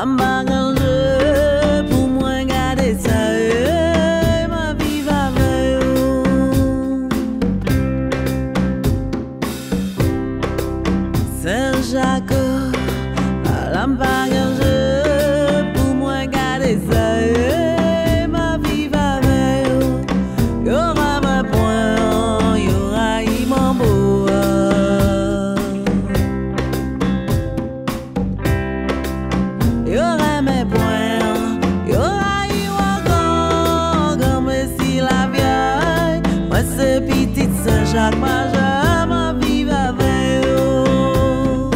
m'arrange pour moi garder ça, ma vie va avec vous. Saint-Jacques, m'arrange pour moi garder ça, ma vie va avec vous. Y'aura ma point, y'aura mon beau. Y'aura mes points, y'aura encore, comme si la vieille. Moi c'est petite Saint-Jacques majeur, ma vie va avec vous.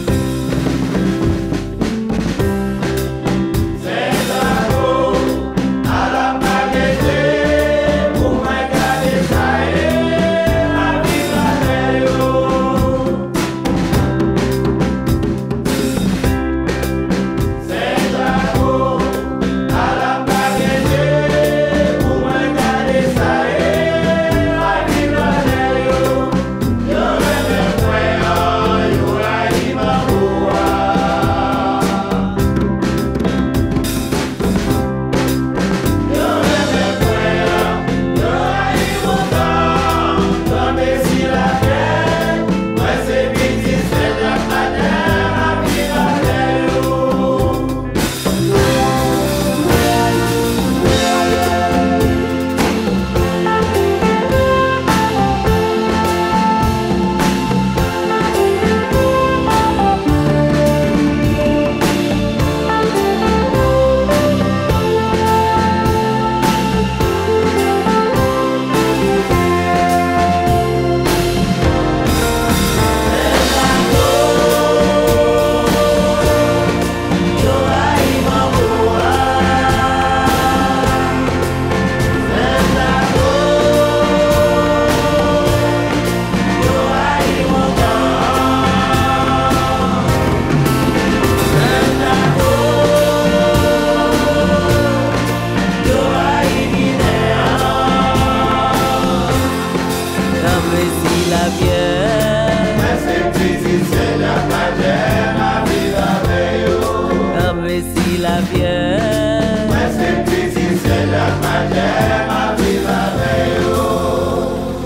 La vieille, moi c'est petit, c'est la magie, ma vie va avec vous.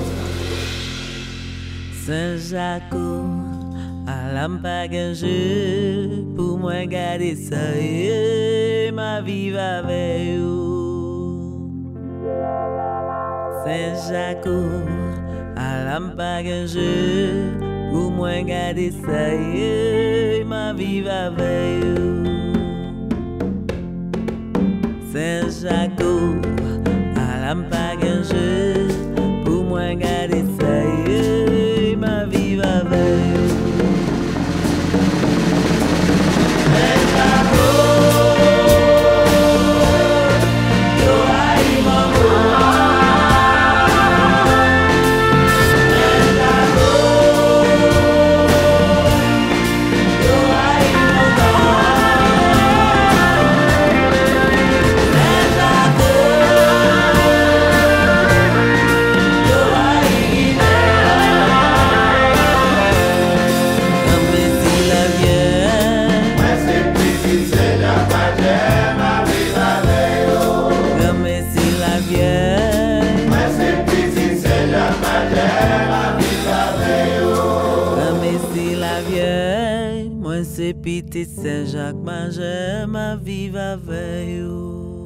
Saint-Jacques, à l'empagage, pour moi garder ça, ma vie va avec vous. Saint-Jacques, à l'empagage, pour moi garder ça, ma vie va avec vous. Saint-Jacques, à l'empagage, pour moi garder ça, ma vie va avec vous. Moi c'est petit Saint-Jacques majeur, ma vie va avec vous.